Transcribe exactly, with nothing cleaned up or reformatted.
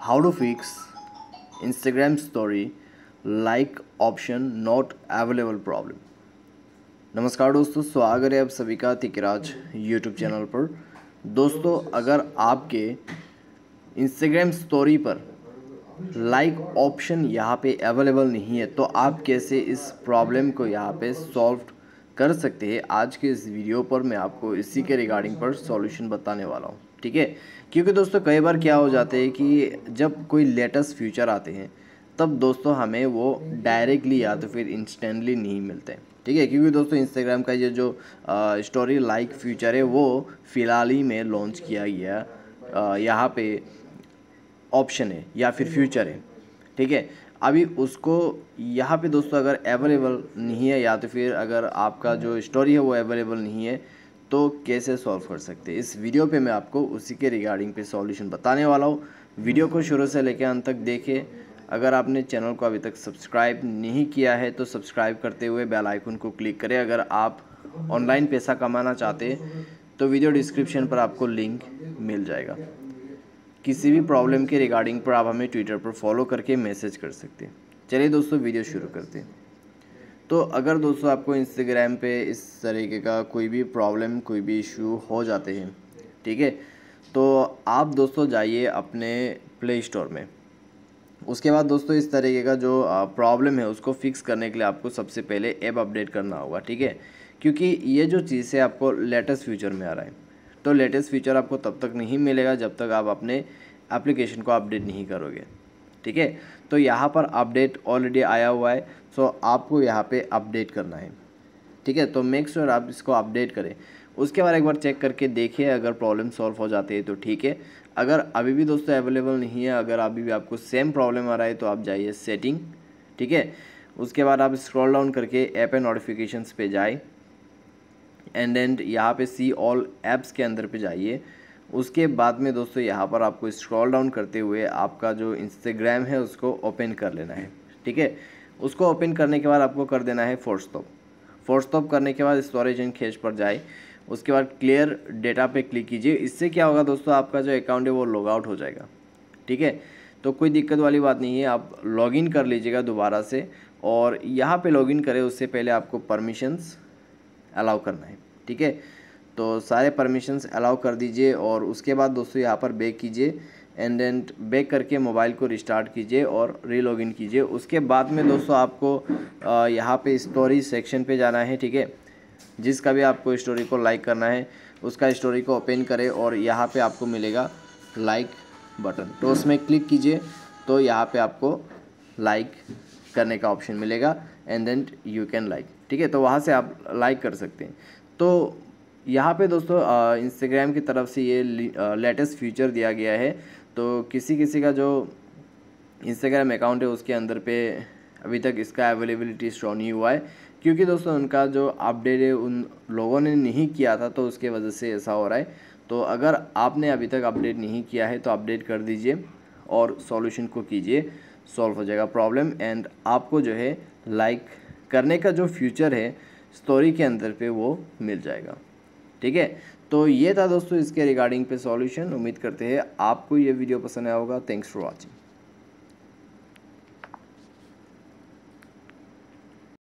How to fix Instagram story like option not available problem। नमस्कार दोस्तों, स्वागत है आप सभी का तिकराज यूट्यूब चैनल पर। दोस्तों, अगर आपके इंस्टाग्राम स्टोरी पर लाइक ऑप्शन यहाँ पे अवेलेबल नहीं है तो आप कैसे इस प्रॉब्लम को यहाँ पे सॉल्व कर सकते हैं। आज के इस वीडियो पर मैं आपको इसी के रिगार्डिंग पर सॉल्यूशन बताने वाला हूँ, ठीक है। क्योंकि दोस्तों कई बार क्या हो जाते हैं कि जब कोई लेटेस्ट फीचर आते हैं तब दोस्तों हमें वो डायरेक्टली या तो फिर इंस्टेंटली नहीं मिलते, ठीक है। क्योंकि दोस्तों इंस्टाग्राम का ये जो स्टोरी लाइक फीचर है वो फ़िलहाल ही में लॉन्च किया गया यहाँ पे ऑप्शन है या फिर फ्यूचर है, ठीक है। अभी उसको यहाँ पे दोस्तों अगर अवेलेबल नहीं है या तो फिर अगर आपका जो स्टोरी है वो अवेलेबल नहीं है तो कैसे सॉल्व कर सकते हैं, इस वीडियो पे मैं आपको उसी के रिगार्डिंग पे सॉल्यूशन बताने वाला हूँ। वीडियो को शुरू से लेकर अंत तक देखें। अगर आपने चैनल को अभी तक सब्सक्राइब नहीं किया है तो सब्सक्राइब करते हुए बेल आइकन को क्लिक करें। अगर आप ऑनलाइन पैसा कमाना चाहते हैं तो वीडियो डिस्क्रिप्शन पर आपको लिंक मिल जाएगा। किसी भी प्रॉब्लम के रिगार्डिंग पर आप हमें ट्विटर पर फॉलो करके मैसेज कर सकते हैं। चलिए दोस्तों वीडियो शुरू करते हैं। तो अगर दोस्तों आपको इंस्टाग्राम पे इस तरीके का कोई भी प्रॉब्लम कोई भी इशू हो जाते हैं, ठीक है, तो आप दोस्तों जाइए अपने प्ले स्टोर में। उसके बाद दोस्तों इस तरीके का जो प्रॉब्लम है उसको फिक्स करने के लिए आपको सबसे पहले ऐप अपडेट करना होगा, ठीक है। क्योंकि ये जो चीज़ है आपको लेटेस्ट फीचर में आ रहा है, तो लेटेस्ट फीचर आपको तब तक नहीं मिलेगा जब तक आप अपने एप्लीकेशन को अपडेट नहीं करोगे, ठीक है। तो यहाँ पर अपडेट ऑलरेडी आया हुआ है, सो आपको यहाँ पे अपडेट करना है, ठीक है। तो मेक श्योर आप इसको अपडेट करें। उसके बाद एक बार चेक करके देखिए, अगर प्रॉब्लम सॉल्व हो जाती है तो ठीक है। अगर अभी भी दोस्तों अवेलेबल नहीं है, अगर अभी भी आपको सेम प्रॉब्लम आ रहा है तो आप जाइए सेटिंग, ठीक है। उसके बाद आप स्क्रॉल डाउन करके ऐप एंड नोटिफिकेशंस पे जाए एंड एंड यहाँ पे सी ऑल ऐप्स के अंदर पे जाइए। उसके बाद में दोस्तों यहाँ पर आपको स्क्रॉल डाउन करते हुए आपका जो इंस्टाग्राम है उसको ओपन कर लेना है, ठीक है। उसको ओपन करने के बाद आपको कर देना है फोर्स स्टॉप। फोर्स स्टॉप करने के बाद स्टोरेज एंड कैश पर जाए। उसके बाद क्लियर डेटा पे क्लिक कीजिए। इससे क्या होगा दोस्तों, आपका जो अकाउंट है वो लॉग आउट हो जाएगा, ठीक है। तो कोई दिक्कत वाली बात नहीं है, आप लॉगिन कर लीजिएगा दोबारा से। और यहाँ पे लॉगिन करें उससे पहले आपको परमिशंस अलाउ करना है, ठीक है। तो सारे परमिशंस अलाउ कर दीजिए और उसके बाद दोस्तों यहाँ पर बैक कीजिए एंड एंड बैक करके मोबाइल को रिस्टार्ट कीजिए और री लॉगिन कीजिए। उसके बाद में दोस्तों आपको यहाँ पे स्टोरी सेक्शन पे जाना है, ठीक है। जिसका भी आपको स्टोरी को लाइक करना है उसका स्टोरी को ओपन करें और यहाँ पे आपको मिलेगा लाइक बटन, तो उसमें क्लिक कीजिए। तो यहाँ पे आपको लाइक करने का ऑप्शन मिलेगा and then you can like, ठीक है। तो वहाँ से आप लाइक कर सकते हैं। तो यहाँ पे दोस्तों इंस्टाग्राम की तरफ से ये लेटेस्ट फीचर दिया गया है। तो किसी किसी का जो इंस्टाग्राम अकाउंट है उसके अंदर पे अभी तक इसका अवेलेबिलिटी शो नहीं हुआ है, क्योंकि दोस्तों उनका जो अपडेट है उन लोगों ने नहीं किया था, तो उसके वजह से ऐसा हो रहा है। तो अगर आपने अभी तक अपडेट नहीं किया है तो अपडेट कर दीजिए और सॉल्यूशन को कीजिए, सॉल्व हो जाएगा प्रॉब्लम। एंड आपको जो है लाइक करने का जो फ्यूचर है स्टोरी के अंदर पे वो मिल जाएगा, ठीक है। तो ये था दोस्तों इसके रिगार्डिंग पे सॉल्यूशन। उम्मीद करते हैं आपको ये वीडियो पसंद आया होगा। Thanks for watching.